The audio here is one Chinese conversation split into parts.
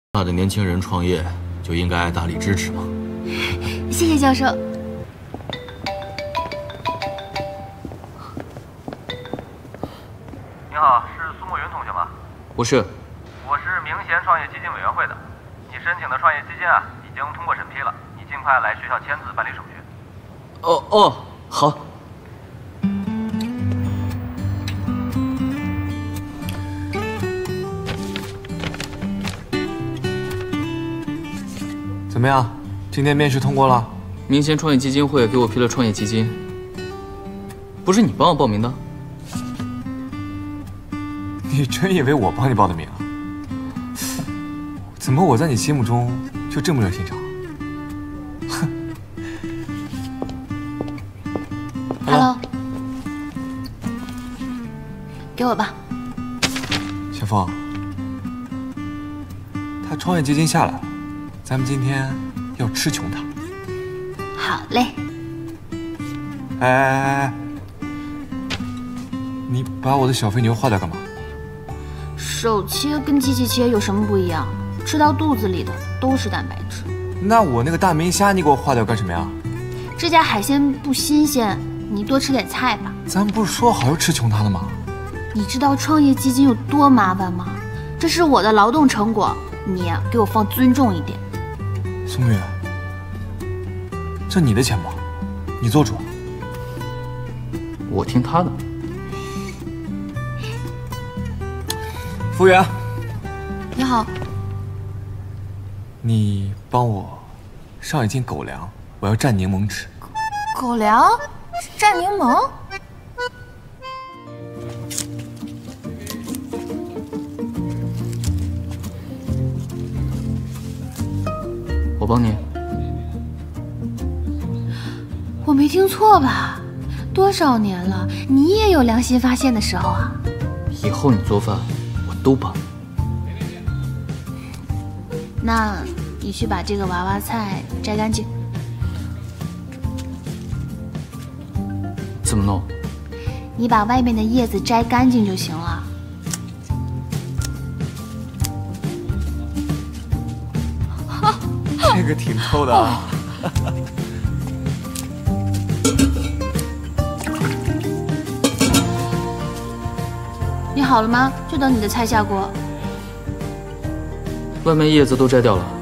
大的年轻人创业就应该大力支持嘛。 谢谢教授。 你好，是苏慕云同学吗？ 不是， 我是明贤创业基金委员会的。你申请的创业基金啊，已经通过审批了，你尽快来学校签字办理手续。 哦，好。 怎么样？今天面试通过了？ 明贤创业基金会给我批了创业基金，不是你帮我报名的？ 你真以为我帮你报的名啊？怎么我在你心目中就这么热心肠？哼 Hello， 给我吧。 小凤，他创业基金下来了。 咱们今天要吃穷它。 好嘞。 哎，你把我的小肥牛划掉干嘛？ 手切跟机器切有什么不一样？吃到肚子里的都是蛋白质。 那我那个大明虾你给我划掉干什么呀？ 这家海鲜不新鲜，你多吃点菜吧。 咱不是说好要吃穷它的吗？ 你知道创业基金有多麻烦吗？这是我的劳动成果，你呀给我放尊重一点。 苏月，这你的钱包，你做主。 我听他的。 服务员， 你好， 你帮我上一斤狗粮，我要蘸柠檬吃。 狗粮蘸柠檬？ 我帮你。 我没听错吧？多少年了，你也有良心发现的时候啊！ 以后你做饭，我都帮。 那你去把这个娃娃菜摘干净。 怎么弄？ 你把外面的叶子摘干净就行了。 这个挺透的啊！ 你好了吗？就等你的菜下锅。 外面叶子都摘掉了。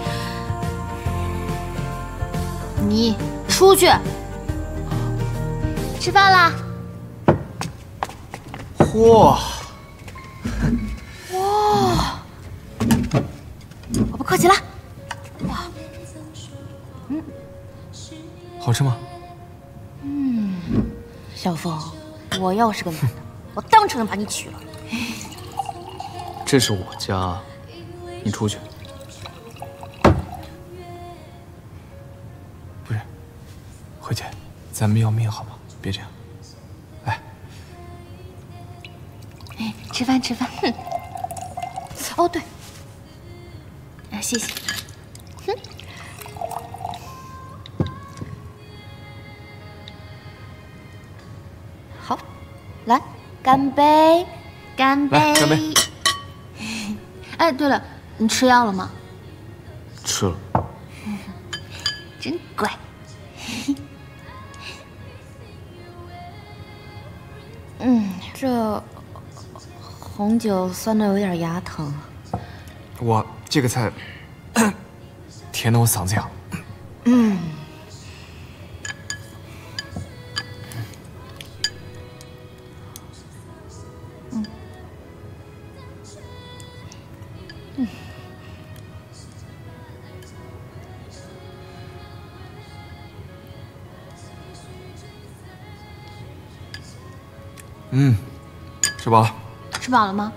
你出去。吃饭啦！ 嚯！ 哇！我不客气了。 好吃吗？ 小凤，我要是个男的，我当场就把你娶了。 这是我家，你出去。 不是，慧姐，咱们要命好吗？别这样。来， 哎，吃饭吃饭。哦对，啊谢谢。 来，干杯！ 干杯！ 来，干杯！ 哎，对了，你吃药了吗？ 吃了。 真乖。 这红酒酸的有点牙疼。 我这个菜甜的我嗓子痒。吃饱了。 吃饱了吗？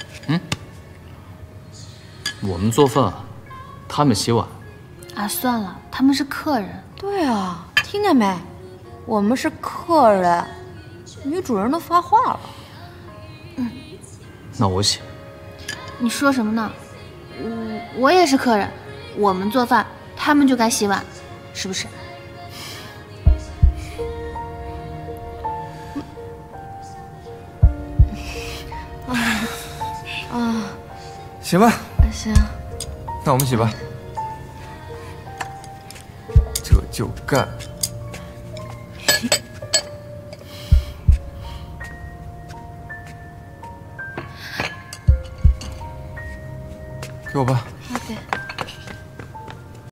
我们做饭，他们洗碗。 啊，算了，他们是客人。 对啊，听见没？我们是客人，女主人都发话了。 那我洗。 你说什么呢？我也是客人，我们做饭，他们就该洗碗，是不是？ 行吧。 行。 那我们一起吧。这就干。给我吧。 好的。